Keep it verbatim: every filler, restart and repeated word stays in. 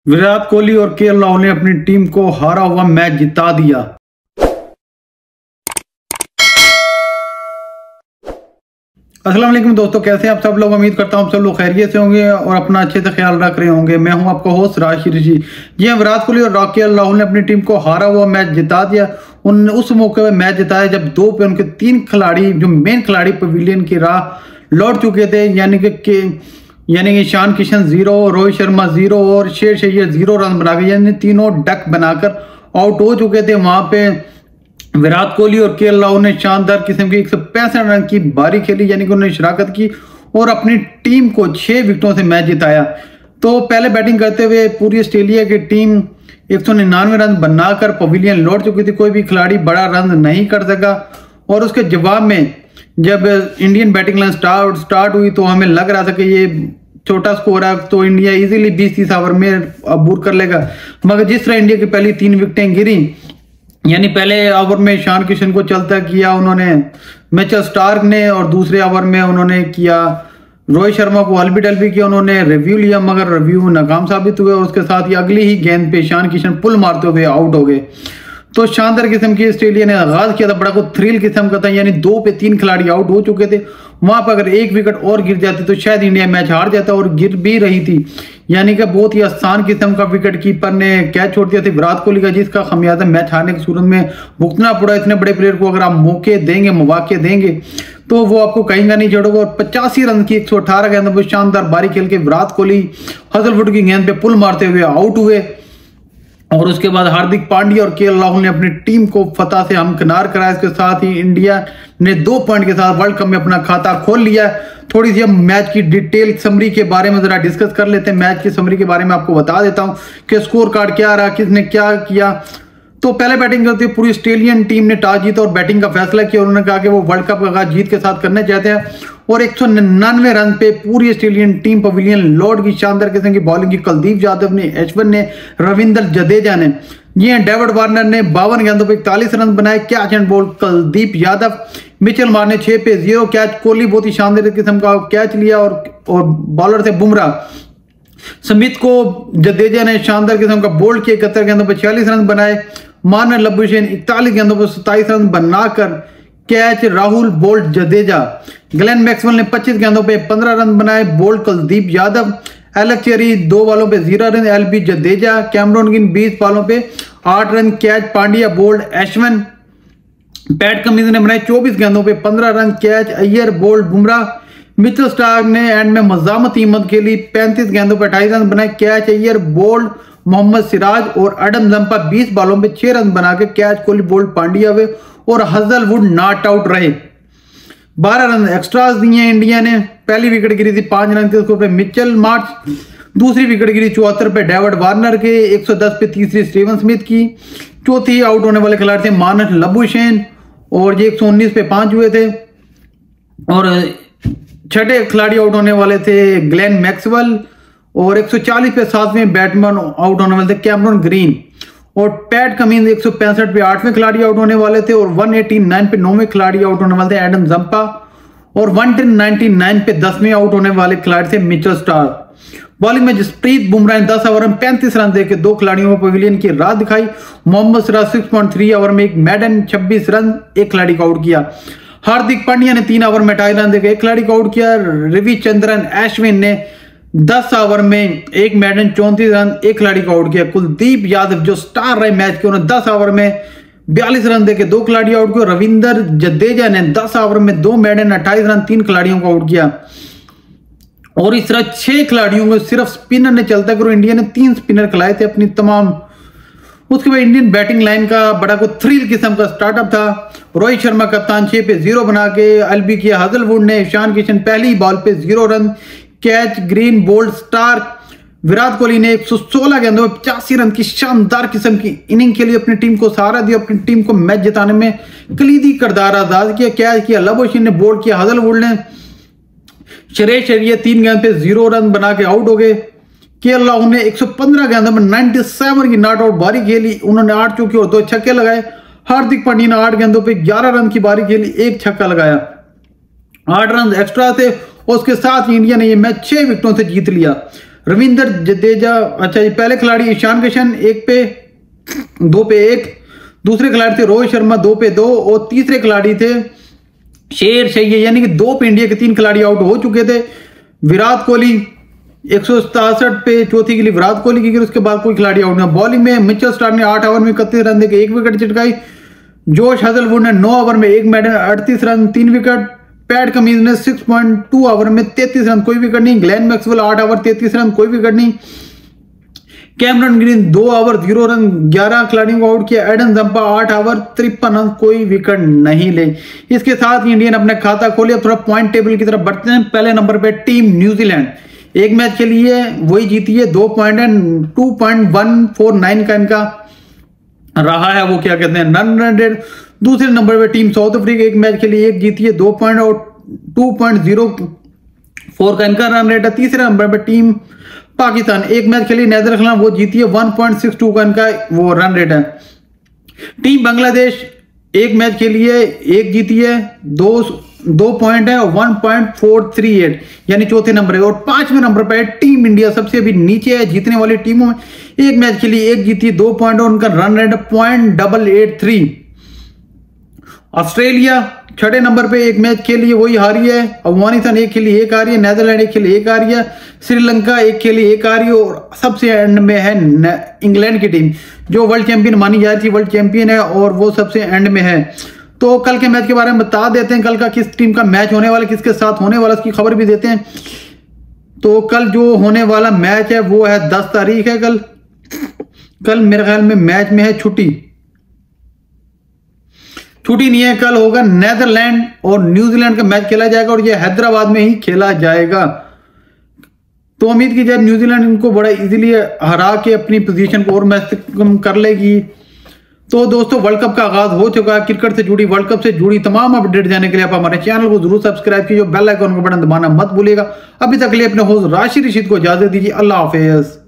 विराट कोहली और के एल राहुल ने अपनी टीम को हारा हुआ मैच जिता दिया। अस्सलाम वालेकुम दोस्तों, कैसे हैं आप सब लोग। उम्मीद करता हूं सब लोग खैरियत से होंगे और अपना अच्छे से ख्याल रख रहे होंगे। मैं हूं आपका होस्ट राशिद ऋषि। जी हां, विराट कोहली और के एल राहुल ने अपनी टीम को हारा हुआ मैच जिता दिया। उन उस मौके पर मैच जिताया जब दो पे उनके तीन खिलाड़ी जो मेन खिलाड़ी पवेलियन की राह लौट चुके थे, यानी कि यानी कि ईशान किशन जीरो, रोहित शर्मा जीरो और शेर अय्यर जीरो रन बनाकर, यानी तीनों डक बनाकर आउट हो चुके थे। वहां पे विराट कोहली और के एल राहुल ने शानदार किस्म की एक सौ पैंसठ रन की बारी खेली, यानी कि उन्होंने शराकत की और अपनी टीम को छह विकेटों से मैच जिताया। तो पहले बैटिंग करते हुए पूरी ऑस्ट्रेलिया की टीम एक सौ निन्यानवे रन बनाकर पवेलियन लौट चुकी थी। कोई भी खिलाड़ी बड़ा रन नहीं कर सका और उसके जवाब में जब Indian batting line start start हुई तो हमें लग रहा था कि ये छोटा स्कोर है तो इंडिया इजीली बीस तीस ओवर में अबूर कर लेगा, मगर जिस तरह इंडिया की पहली तीन विकेटें गिरी, यानी पहले ओवर में ईशान किशन को चलता किया उन्होंने मिचेल स्टार्क ने, और दूसरे ओवर में उन्होंने किया रोहित शर्मा को अलबी डलबी किया, उन्होंने रिव्यू लिया मगर रिव्यू नाकाम साबित हुए और उसके साथ ही अगली ही गेंद पे ईशान किशन पुल मारते हुए आउट हो गए। तो शानदार किस्म की ऑस्ट्रेलिया ने आगाज किया था, बड़ा को थ्रिल किस्म का था, यानी दो पे तीन खिलाड़ी आउट हो चुके थे। वहां पर अगर एक विकेट और गिर जाती तो शायद इंडिया मैच हार जाता, और गिर भी रही थी, यानी कि बहुत ही आसान किस्म का विकेट कीपर ने कैच छोड़ दिया था विराट कोहली का, जिसका खमियाजा मैच हारने की सूरत में भुगतना पड़ा। इतने बड़े प्लेयर को अगर आप मौके देंगे, मौके देंगे तो वो आपको कहीं का नहीं छोड़ेगा। और पचासी रन की एक सौ अठारह गेंद पर शानदार बारी खेल के विराट कोहली हजलवुड की गेंद पे पुल मारते हुए आउट हुए, और उसके बाद हार्दिक पांड्या और के एल राहुल ने अपनी टीम को फतह से हमकिनार कराया। इसके साथ ही इंडिया ने दो पॉइंट के साथ वर्ल्ड कप में अपना खाता खोल लिया। थोड़ी सी हम मैच की डिटेल समरी के बारे में जरा डिस्कस कर लेते हैं। मैच की समरी के बारे में आपको बता देता हूं कि स्कोर कार्ड क्या रहा, किसने क्या किया। तो पहले बैटिंग करते हुए पूरी ऑस्ट्रेलियन टीम ने टॉस जीता और बैटिंग का फैसला किया। उन्होंने कहा कि वो वर्ल्ड कप का आगाज जीत के साथ करना चाहते हैं, और एक सौ निन्यानवे रन पे पूरी ऑस्ट्रेलियन टीम पवेलियन लौट की। शानदार किस्म की बॉलिंग की कुलदीप यादव ने, अश्विन ने, रविंद्र जडेजा ने, ये डेविड वार्नर ने बावन गेंदों पे इकतालीस रन बनाए। Catch and ball Kuldeep Yadav, Mitchell Marsh ने छह पे जीरो कैच, कोहली बहुत ही शानदार किस्म का कैच लिया, और और बॉलर थे बुमराह, स्मिथ को जडेजा ने शानदार किस्म का बोल्ड किया, इकहत्तर गेंदों पर छियालीस रन बनाए। मार्नर लबुशेन इकतालीस गेंदों पर सत्ताईस रन बनाकर catch Rahul, bowled Jadeja. Glenn Maxwell ने पच्चीस गेंदों पे पंद्रह रन बनाए, bowled Kuldeep Yadav. Alex Carey दो बॉलों पे zero run, LB Jadeja. Cameron Green बीस बॉलों पे आठ run, catch Pandya, bowled Ashwin. Pat Cummins ने बनाए चौबीस गेंदों पे पंद्रह run, catch Iyer, bowled Bumrah. Mitchell Starc ने एंड में मजामत ईमत के लिए पैंतीस गेंदों पे अट्ठाईस रन बनाए, कैच अय्यर, बोल्ट मोहम्मद सिराज। और एडम जंपा बीस बॉलों पे छह रन बना के कैच कोहली, बोल्ट पांड्या हुए, और हजलवुड नॉट आउट रहे। बारह रन एक्स्ट्रास दिए इंडिया ने। पहली विकेट गिरी थी पांच रन के स्कोर पे मिचेल मार्श, दूसरी विकेट गिरी चौहत्तर पे डेविड वार्नर के, एक सौ दस पे तीसरी स्टीवन स्मिथ की। चौथी आउट होने वाले खिलाड़ी थे मार्नर लबुशेन, और ये एक सौ उन्नीस पे पांच हुए थे। और छठे खिलाड़ी आउट होने वाले थे ग्लेन मैक्सवेल, और एक सौ चालीस पे सातवें बैट्समैन आउट होने वाले थे कैमरन ग्रीन। और पैट कमिंस एक सौ पैंसठ पे आठवें खिलाड़ी आउट होने वाले थे, और एक सौ नवासी पे नौवें खिलाड़ी आउट होने वाले थे एडम जंपा, और एक सौ निन्यानवे पे दसवें आउट होने वाले खिलाड़ी थे मिचेल स्टार्क। बॉलिंग में जसप्रीत बुमराह ने दस ओवर में पैंतीस रन देकर दो खिलाड़ियों को पवेलियन की राह दिखाई। मोहम्मद सिराज छह पॉइंट तीन ओवर में एक मैडन छब्बीस रन एक खिलाड़ी को आउट किया। हार्दिक पांड्या ने तीन ओवर में अट्ठाईस रन देकर एक खिलाड़ी को आउट किया। रविचंद्रन अश्विन ने दस ओवर में एक मैडन चौंतीस रन एक खिलाड़ी को आउट किया। कुलदीप यादव जो स्टार रहे मैच के, उन्होंने दस ओवर में बयालीस रन देके दो खिलाड़ी आउट किए। रविंद्र जडेजा ने दस ओवर में दो मैडन अट्ठाईस रन तीन खिलाड़ियों को आउट किया। और इस तरह छह खिलाड़ियों को सिर्फ स्पिनर ने चलता करो, इंडिया ने तीन स्पिनर खिलाए थे अपनी तमाम। उसके बाद इंडियन बैटिंग लाइन का बड़ा को थ्रिल किस्म का स्टार्टअप था। रोहित शर्मा कप्तान छह पे जीरो बना के अलबी किया। हजलवुड ने, ईशान किशन पहली बॉल पे zero run, catch Green, bowled Starc. Virat Kohli ने एक सौ सोलह गेंदों में पचासी रन की शानदार किस्म की इनिंग के लिए अपनी टीम को सहारा दिया, अपनी टीम को मैच जिताने में कलीदी किरदार अदा किया। कैच किया लबुशेन ने, बोल्ड किया हजलवुड ने। शेर अय्यर तीन गेंद पे जीरो रन बना के आउट हो गए। के एल राहुल ने एक सौ पंद्रह गेंदों में सत्तानवे की नॉट आउट बारी खेली, उन्होंने आठ चौके और दो छक्के लगाए। हार्दिक पांड्या ने आठ गेंदों पे ग्यारह रन की बारी खेली, एक छक्का लगाया, आठ रन एक्स्ट्रा थे। और उसके साथ इंडिया ने यह मैच छह विकेटों से जीत लिया। रविंद्र जडेजा, अच्छा जी, पहले खिलाड़ी ईशान किशन एक पे दो पे एक, दूसरे खिलाड़ी थे रोहित शर्मा दो पे दो, और तीसरे खिलाड़ी थे शेर शैय्या, यानी कि दो पे इंडिया के तीन खिलाड़ी आउट हो चुके थे। विराट कोहली एक सौ सतासठ पे चौथी के लिए विराट कोहली की, उसके बाद कोई खिलाड़ी आउट नहीं। बॉलिंग में मिचेल स्टार्क ने आठ ओवर में इकतीस रन देकर एक विकेट चिटकाई। जोश हेजलवुड ने नौ ओवर में एक मैडन अड़तीस रन तीन विकेट। पैट कमिंस ने छह पॉइंट दो ओवर में तैंतीस रन कोई विकेट नहीं। ग्लेन मैक्सवेल आठ ओवर तैंतीस रन कोई विकेट नहीं। कैमरन ग्रीन दो ओवर जीरो रन ग्यारह खिलाड़ियों को आउट किया। एडन जंपा आठ ओवर तिरपन रन कोई विकेट नहीं ले। इसके साथ ही इंडिया ने अपना खाता खोलिया। थोड़ा पॉइंट टेबल की तरफ बढ़ते हैं। पहले नंबर पे टीम न्यूजीलैंड, एक मैच के लिए वही जीती है, दो पॉइंट है, two point one four nine का इनका रहा है, वो क्या कहते हैं रन रेट। दूसरे नंबर पे टीम साउथ अफ्रीका, एक मैच के लिए एक जीती है, दो पॉइंट और टू पॉइंट जीरो फोर का इनका रन रेट है। तीसरे नंबर पे टीम पाकिस्तान, एक मैच के लिए नीदरलैंड, वो जीती है, वन पॉइंट सिक्स टू का इनका वो रन रेट है। टीम बांग्लादेश एक मैच के लिए एक जीती है, दो दो पॉइंट है, one point four three eight यानी चौथे नंबर है। और पांचवें नंबर पर टीम इंडिया सबसे अभी नीचे है जीतने वाली टीमों में, एक मैच के लिए एक जीती, दो पॉइंट और उनका run rate point double eight three. Australia छठे नंबर पे, एक मैच के लिए वही हारी है। अफगानिस्तान एक के लिए एक हारी है। नीदरलैंड एक के लिए एक हारी है। श्रीलंका एक के लिए एक हारी है। और सबसे एंड में है इंग्लैंड की टीम, जो वर्ल्ड चैंपियन मानी जाती है, वर्ल्ड चैंपियन है, और वो सबसे एंड में है। तो कल के मैच के बारे में बता देते हैं, कल का किस टीम का मैच होने वाला, किसके साथ होने वाला, इसकी खबर भी देते हैं। तो कल जो होने वाला मैच है वो है दस तारीख है। कल कल मेरे ख्याल में मैच में है छुट्टी छुट्टी नहीं है, कल होगा नेदरलैंड और न्यूजीलैंड का मैच खेला जाएगा, और ये हैदराबाद में ही खेला जाएगा। तो उम्मीद की जाए न्यूजीलैंड इनको बड़ा इजीली हरा के अपनी पोजीशन को और मैच कम कर लेगी। तो दोस्तों, वर्ल्ड कप का आगाज हो चुका है। क्रिकेट से जुड़ी, वर्ल्ड कप से जुड़ी तमाम अपडेट जाने के लिए आप हमारे चैनल को जरूर सब्सक्राइब कीजिए, बेल आइकन का बटन दबाना मत भूलिएगा। अभी तक के लिए अपने होस्ट राशि रशीद को इजाजत दीजिए। अल्लाह हाफिज।